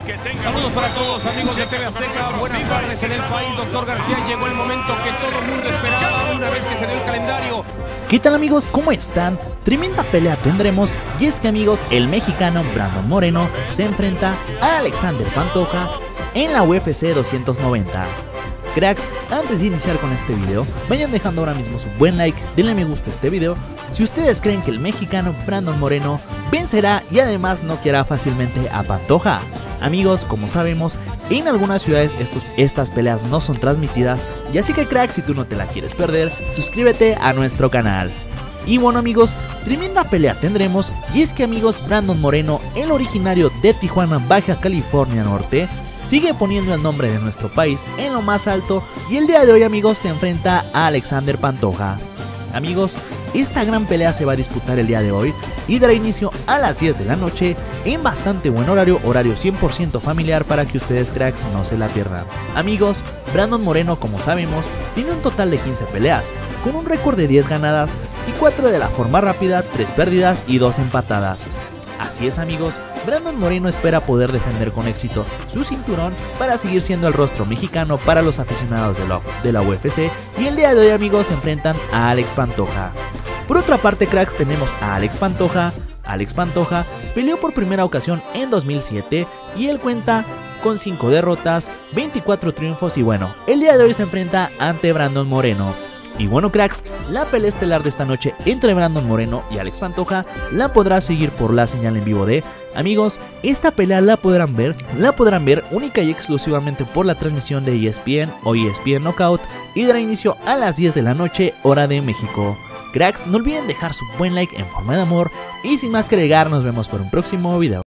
Saludos para todos amigos de TV Azteca, buenas tardes en el país. Doctor García, llegó el momento que todo el mundo esperaba una vez que se dio el calendario. ¿Qué tal amigos? ¿Cómo están? Tremenda pelea tendremos, y es que amigos, el mexicano Brandon Moreno se enfrenta a Alexander Pantoja en la UFC 290. Cracks, antes de iniciar con este video, vayan dejando ahora mismo su buen like, denle me gusta a este video si ustedes creen que el mexicano Brandon Moreno vencerá y además noqueará fácilmente a Pantoja. Amigos, como sabemos, en algunas ciudades estas peleas no son transmitidas, y así que cracks, si tú no te la quieres perder, suscríbete a nuestro canal. Y bueno amigos, tremenda pelea tendremos, y es que amigos, Brandon Moreno, el originario de Tijuana, Baja California Norte, sigue poniendo el nombre de nuestro país en lo más alto, y el día de hoy amigos se enfrenta a Alexander Pantoja. Amigos, esta gran pelea se va a disputar el día de hoy y dará inicio a las 10 de la noche en bastante buen horario 100% familiar para que ustedes cracks no se la pierdan. Amigos, Brandon Moreno, como sabemos, tiene un total de 15 peleas, con un récord de 10 ganadas y 4 de la forma rápida, 3 pérdidas y 2 empatadas. Así es amigos, Brandon Moreno espera poder defender con éxito su cinturón para seguir siendo el rostro mexicano para los aficionados de la UFC, y el día de hoy amigos se enfrentan a Alex Pantoja. Por otra parte cracks, tenemos a Alex Pantoja. Alex Pantoja peleó por primera ocasión en 2007 y él cuenta con 5 derrotas, 24 triunfos, y bueno, el día de hoy se enfrenta ante Brandon Moreno. Y bueno cracks, la pelea estelar de esta noche entre Brandon Moreno y Alex Pantoja la podrás seguir por la señal en vivo de... Amigos, esta pelea la podrán ver única y exclusivamente por la transmisión de ESPN o ESPN Knockout, y dará inicio a las 10 de la noche hora de México. Cracks, no olviden dejar su buen like en forma de amor, y sin más que agregar, nos vemos por un próximo video.